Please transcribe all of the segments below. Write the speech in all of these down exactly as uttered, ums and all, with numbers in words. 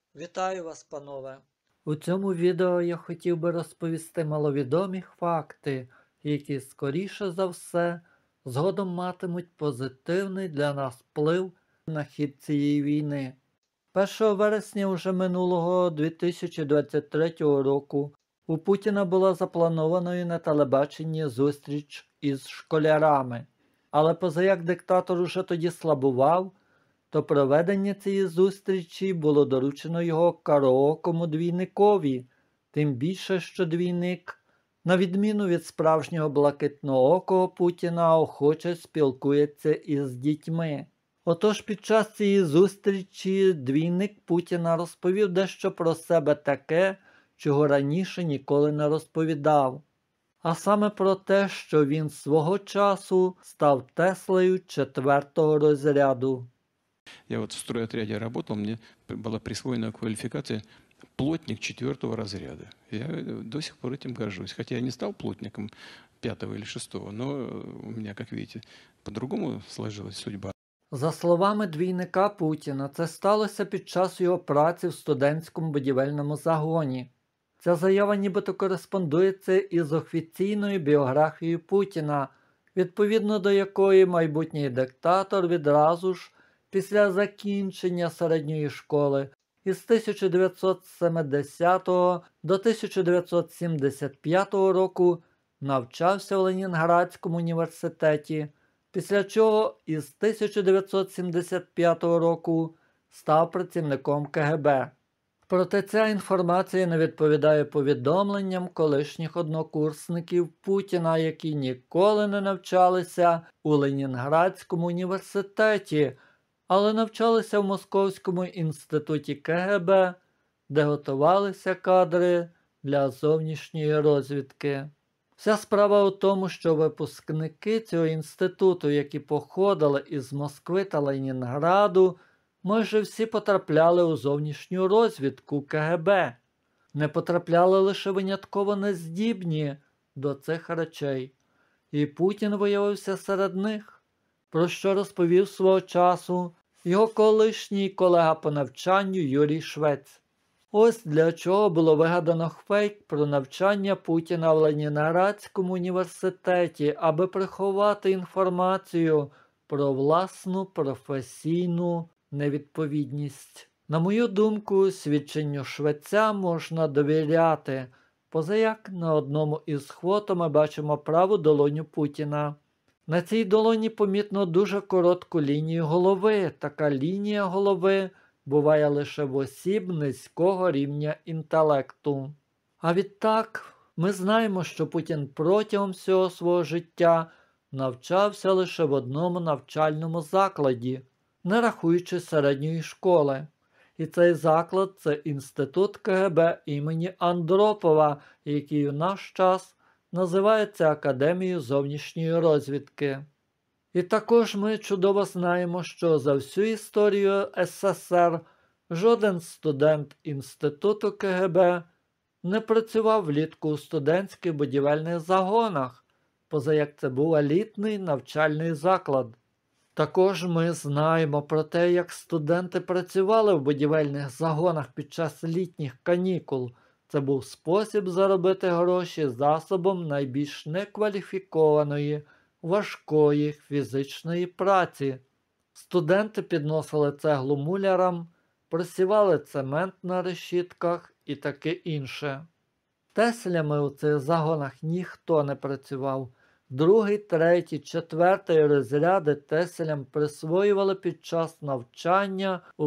Вітаю вас, панове! У цьому відео я хотів би розповісти маловідомі факти, які, скоріше за все, згодом матимуть позитивний для нас вплив на хід цієї війни. першого вересня уже минулого дві тисячі двадцять третього року у Путіна була запланованою на телебаченні зустріч із школярами, але позаяк диктатор уже тоді слабував, то проведення цієї зустрічі було доручено його кароокому двійникові, тим більше, що двійник, на відміну від справжнього блакитноокого Путіна, охоче спілкується із дітьми. Отож під час цієї зустрічі двійник Путіна розповів дещо про себе таке, чого раніше ніколи не розповідав. А саме про те, що він свого часу став Теслою четвертого розряду. Я вот в стройотряде работал, мне была присвоена квалификация плотник четвертого разряда. Я до сих пор этим горжусь. Хотя я не стал плотником пятого или шестого, но у меня, как видите, по-другому сложилась судьба. За словами двійника Путіна, це сталося під час його праці в студентському будівельному загоні. Ця заява нібито кореспондується із офіційною біографією Путіна, відповідно до якої майбутній диктатор відразу ж після закінчення середньої школи із тисяча дев'ятсот сімдесятого до тисяча дев'ятсот сімдесят п'ятого року навчався в Ленінградському університеті, після чого із тисяча дев'ятсот сімдесят п'ятого року став працівником ка ге бе. Проте ця інформація не відповідає повідомленням колишніх однокурсників Путіна, які ніколи не навчалися у Ленінградському університеті, але навчалися в Московському інституті ка ге бе, де готувалися кадри для зовнішньої розвідки. Вся справа у тому, що випускники цього інституту, які походили із Москви та Ленінграду, майже всі потрапляли у зовнішню розвідку ка ге бе. Не потрапляли лише винятково нездібні до цих речей. І Путін виявився серед них, про що розповів свого часу його колишній колега по навчанню Юрій Швець. Ось для чого було вигадано фейк про навчання Путіна в Ленінградському університеті, аби приховати інформацію про власну професійну невідповідність. На мою думку, свідченню Швеця можна довіряти, позаяк на одному із фото ми бачимо праву долоню Путіна. На цій долоні помітно дуже коротку лінію голови. Така лінія голови буває лише в осіб низького рівня інтелекту. А відтак, ми знаємо, що Путін протягом всього свого життя навчався лише в одному навчальному закладі, не рахуючи середньої школи. І цей заклад – це інститут ка ге бе імені Андропова, який у наш час називається Академією зовнішньої розвідки. І також ми чудово знаємо, що за всю історію ес ес ер жоден студент інституту ка ге бе не працював влітку у студентських будівельних загонах, позаяк це був елітний навчальний заклад. Також ми знаємо про те, як студенти працювали в будівельних загонах під час літніх канікул. Це був спосіб заробити гроші засобом найбільш некваліфікованої, важкої фізичної праці. Студенти підносили цеглу мулярам, просівали цемент на решітках і таке інше. Теслями у цих загонах ніхто не працював. Другий, третій, четвертий розряди теслям присвоювали під час навчання у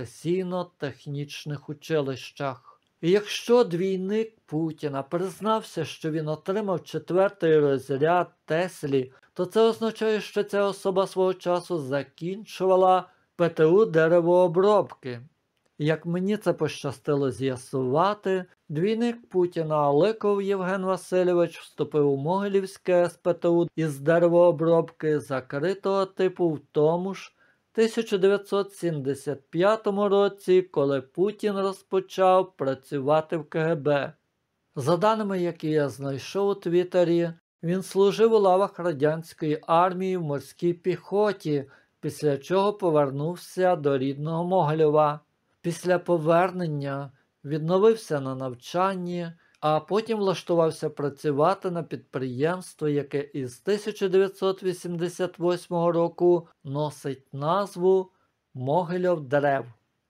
професійно-технічних училищах. І якщо двійник Путіна признався, що він отримав четвертий розряд Теслі, то це означає, що ця особа свого часу закінчувала пе те у деревообробки. Як мені це пощастило з'ясувати, двійник Путіна Аликов Євген Васильович вступив у Могилівське ес пе те у із деревообробки закритого типу в тому ж тисяча дев'ятсот сімдесят п'ятому році, коли Путін розпочав працювати в ка ге бе. За даними, які я знайшов у Твіттері, він служив у лавах радянської армії в морській піхоті, після чого повернувся до рідного Могилєва. Після повернення відновився на навчанні, а потім влаштувався працювати на підприємство, яке із тисяча дев'ятсот вісімдесят восьмого року носить назву «Могильов-Дерев».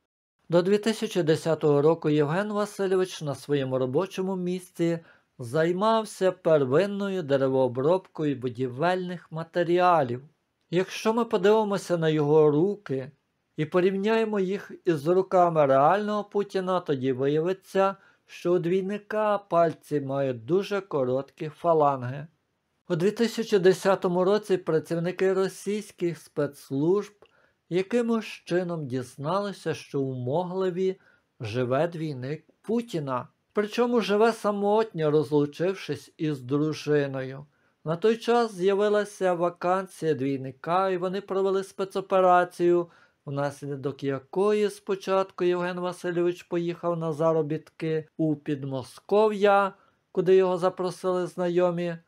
До дві тисячі десятого року Євген Васильович на своєму робочому місці займався первинною деревообробкою будівельних матеріалів. Якщо ми подивимося на його руки і порівняємо їх із руками реального Путіна, тоді виявиться, що у двійника пальці мають дуже короткі фаланги. У дві тисячі десятому році працівники російських спецслужб якимось чином дізналися, що у Моглеві живе двійник Путіна. Причому живе самотньо, розлучившись із дружиною. На той час з'явилася вакансія двійника, і вони провели спецоперацію, внаслідок якої спочатку Євген Васильович поїхав на заробітки у Підмосков'я, куди його запросили знайомі,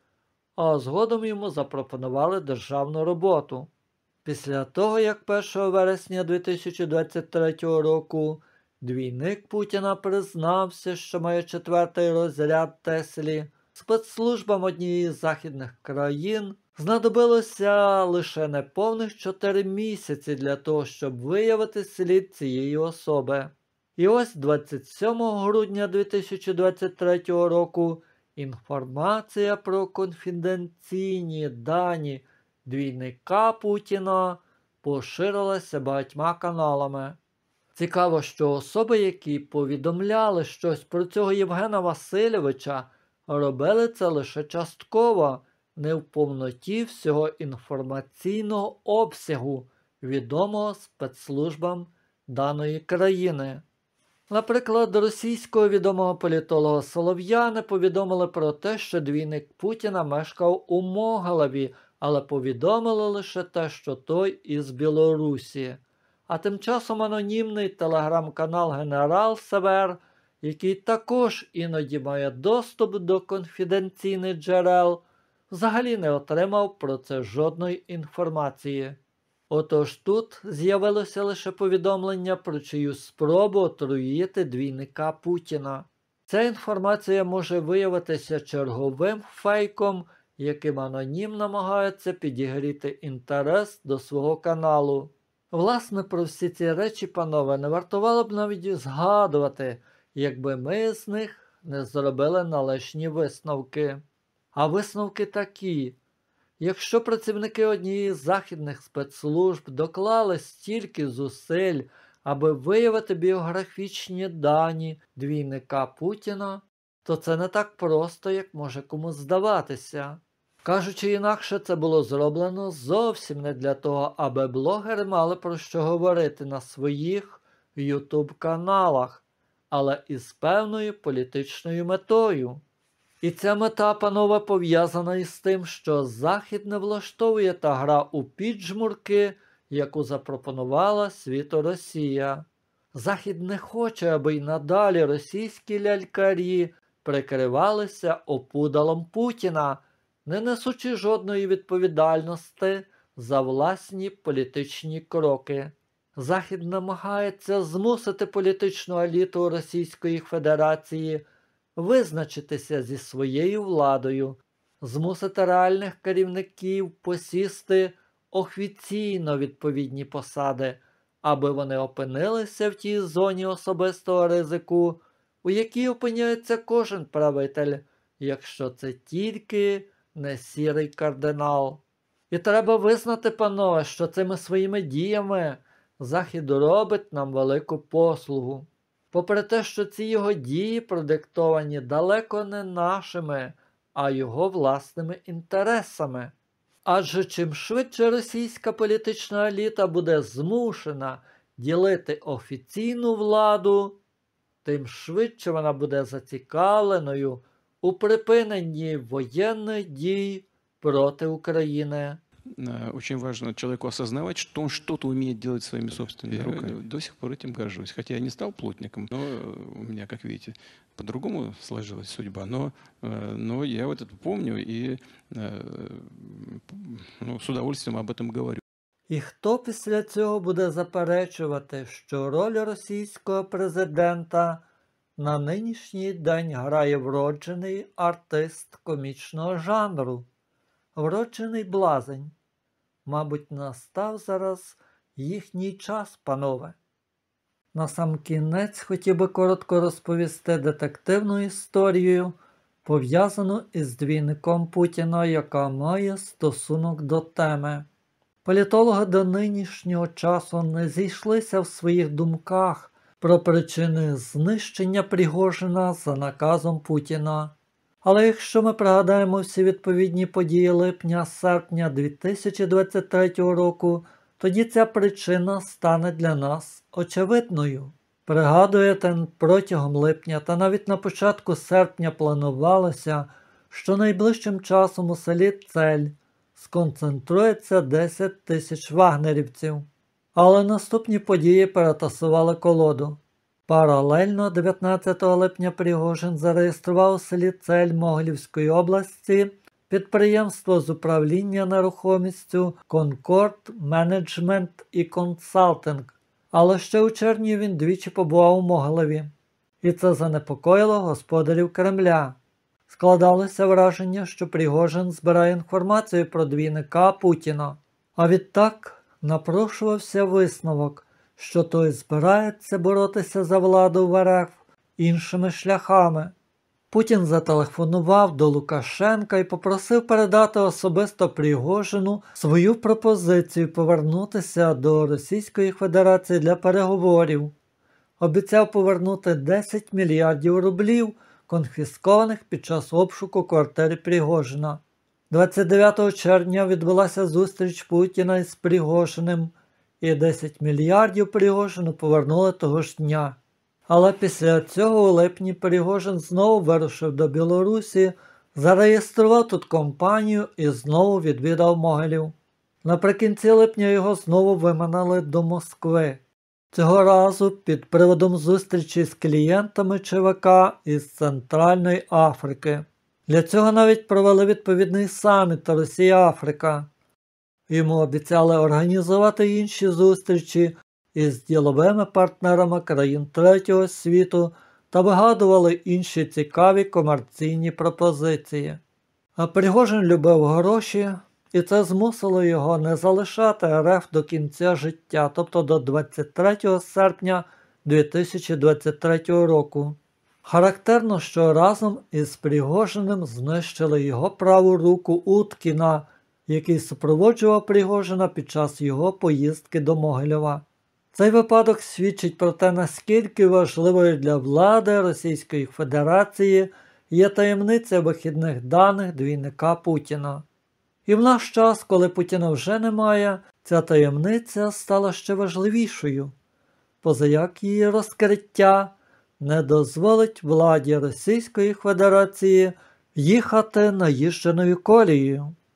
а згодом йому запропонували державну роботу. Після того, як першого вересня дві тисячі двадцять третього року двійник Путіна признався, що має четвертий розряд Теслі, спецслужбам однієї з західних країн знадобилося лише неповних чотири місяці для того, щоб виявити слід цієї особи. І ось двадцять сьомого грудня дві тисячі двадцять третього року інформація про конфіденційні дані двійника Путіна поширилася багатьма каналами. Цікаво, що особи, які повідомляли щось про цього Євгена Васильовича, робили це лише частково, не в повноті всього інформаційного обсягу, відомого спецслужбам даної країни. Наприклад, російського відомого політолога Солов'яни повідомили про те, що двійник Путіна мешкав у Моголеві, але повідомили лише те, що той із Білорусі. А тим часом анонімний телеграм-канал «Генерал Север», який також іноді має доступ до конфіденційних джерел, взагалі не отримав про це жодної інформації. Отож тут з'явилося лише повідомлення про чиюсь спробу отруїти двійника Путіна. Ця інформація може виявитися черговим фейком, яким анонім намагається підігріти інтерес до свого каналу. Власне, про всі ці речі, панове, не вартувало б навіть згадувати, якби ми з них не зробили належні висновки. А висновки такі. Якщо працівники однієї з західних спецслужб доклали стільки зусиль, аби виявити біографічні дані двійника Путіна, то це не так просто, як може комусь здаватися. Кажучи інакше, це було зроблено зовсім не для того, аби блогери мали про що говорити на своїх ютуб-каналах, але із певною політичною метою. І ця мета, панове, пов'язана із тим, що Захід не влаштовує та гра у піджмурки, яку запропонувала світу Росія. Захід не хоче, аби й надалі російські лялькарі прикривалися опудалом Путіна, не несучи жодної відповідальності за власні політичні кроки. Захід намагається змусити політичну еліту Російської Федерації визначитися зі своєю владою, змусити реальних керівників посісти офіційно відповідні посади, аби вони опинилися в тій зоні особистого ризику, у якій опиняється кожен правитель, якщо це тільки не сірий кардинал. І треба визнати, панове, що цими своїми діями Захід робить нам велику послугу. Попри те, що ці його дії продиктовані далеко не нашими, а його власними інтересами. Адже чим швидше російська політична еліта буде змушена ділити офіційну владу, тим швидше вона буде зацікавленою у припиненні воєнних дій проти України. Очень важно человеку осознавать, что он что-то умеет делать своими собственными я руками. До сих пор этим горжусь. Хотя я не стал плотником, но у меня, как видите, по-другому сложилась судьба. Но, но я вот это помню и ну, с удовольствием об этом говорю. І хто після цього буде заперечувати, що роль російського президента на нинішній день грає вроджений артист комічного жанру, вроджений блазень? Мабуть, настав зараз їхній час, панове. Насамкінець хотів би коротко розповісти детективну історію, пов'язану із двійником Путіна, яка має стосунок до теми. Політологи до нинішнього часу не зійшлися в своїх думках про причини знищення Пригожина за наказом Путіна. Але якщо ми пригадаємо всі відповідні події липня-серпня дві тисячі двадцять третього року, тоді ця причина стане для нас очевидною. Пригадуєте, протягом липня та навіть на початку серпня планувалося, що найближчим часом у селі Цель сконцентрується десять тисяч вагнерівців. Але наступні події перетасували колоду. Паралельно дев'ятнадцятого липня Пригожин зареєстрував у селі Цель Могилівської області підприємство з управління нерухомістю Concord Management і Consulting. Але ще у червні він двічі побував у Могилеві. І це занепокоїло господарів Кремля. Складалося враження, що Пригожин збирає інформацію про двійника Путіна. А відтак напрошувався висновок, що той збирається боротися за владу в РФ іншими шляхами. Путін зателефонував до Лукашенка і попросив передати особисто Пригожину свою пропозицію повернутися до Російської Федерації для переговорів. Обіцяв повернути десять мільярдів рублів, конфіскованих під час обшуку квартири Пригожина. двадцять дев'ятого червня відбулася зустріч Путіна із Пригожиним, і десять мільярдів Пригожину повернули того ж дня. Але після цього у липні Пригожин знову вирушив до Білорусі, зареєстрував тут компанію і знову відвідав Могилів. Наприкінці липня його знову виманили до Москви. Цього разу під приводом зустрічі з клієнтами ЧВК із Центральної Африки. Для цього навіть провели відповідний саміт Росія-Африка. Йому обіцяли організувати інші зустрічі із діловими партнерами країн третього світу та вигадували інші цікаві комерційні пропозиції. А Пригожин любив гроші, і це змусило його не залишати РФ до кінця життя, тобто до двадцять третього серпня дві тисячі двадцять третього року. Характерно, що разом із Пригожиним знищили його праву руку Уткіна, який супроводжував Пригожина під час його поїздки до Могилєва. Цей випадок свідчить про те, наскільки важливою для влади Російської Федерації є таємниця вихідних даних двійника Путіна. І в наш час, коли Путіна вже немає, ця таємниця стала ще важливішою, позаяк її розкриття не дозволить владі Російської Федерації їхати наїждженою колією.